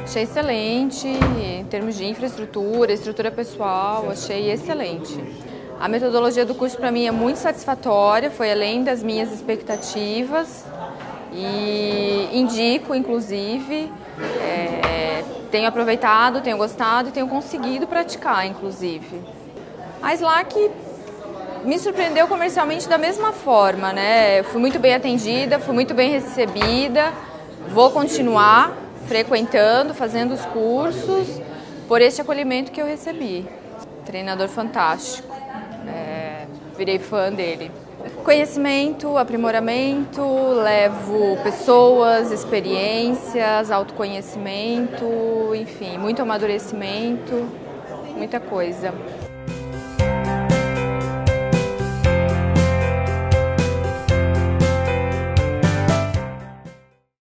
Achei excelente, em termos de infraestrutura, estrutura pessoal, achei excelente. A metodologia do curso para mim é muito satisfatória, foi além das minhas expectativas e indico, inclusive, tenho aproveitado, tenho gostado e tenho conseguido praticar, inclusive. A Slack me surpreendeu comercialmente da mesma forma, né? Fui muito bem atendida, fui muito bem recebida, vou continuar frequentando, fazendo os cursos, por este acolhimento que eu recebi. Treinador fantástico, virei fã dele. Conhecimento, aprimoramento, levo pessoas, experiências, autoconhecimento, enfim, muito amadurecimento, muita coisa.